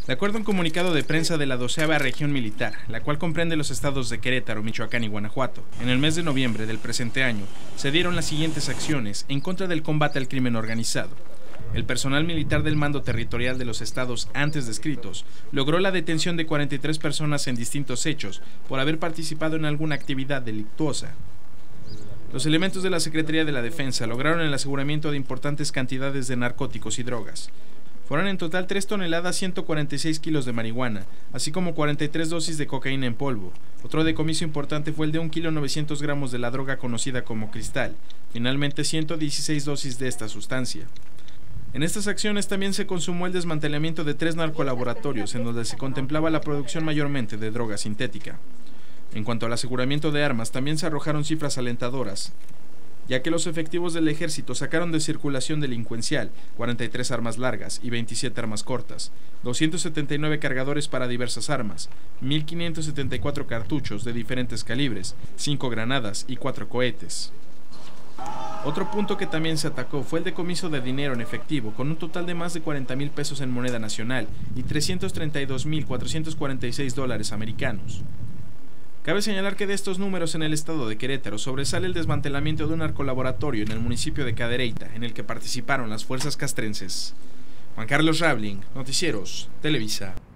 De acuerdo a un comunicado de prensa de la 12ª Región Militar, la cual comprende los estados de Querétaro, Michoacán y Guanajuato, en el mes de noviembre del presente año se dieron las siguientes acciones en contra del combate al crimen organizado. El personal militar del mando territorial de los estados antes descritos logró la detención de 43 personas en distintos hechos por haber participado en alguna actividad delictuosa. Los elementos de la Secretaría de la Defensa lograron el aseguramiento de importantes cantidades de narcóticos y drogas. Fueron en total 3 toneladas 146 kilos de marihuana, así como 43 dosis de cocaína en polvo. Otro decomiso importante fue el de 1 kilo 900 gramos de la droga conocida como cristal, finalmente 116 dosis de esta sustancia. En estas acciones también se consumó el desmantelamiento de 3 narcolaboratorios en donde se contemplaba la producción mayormente de droga sintética. En cuanto al aseguramiento de armas, también se arrojaron cifras alentadoras, ya que los efectivos del ejército sacaron de circulación delincuencial 43 armas largas y 27 armas cortas, 279 cargadores para diversas armas, 1.574 cartuchos de diferentes calibres, 5 granadas y 4 cohetes. Otro punto que también se atacó fue el decomiso de dinero en efectivo, con un total de más de 40,000 pesos en moneda nacional y 332,446 dólares americanos. Cabe señalar que de estos números en el estado de Querétaro sobresale el desmantelamiento de un narcolaboratorio en el municipio de Cadereyta, en el que participaron las fuerzas castrenses. Juan Carlos Rabling, Noticieros, Televisa.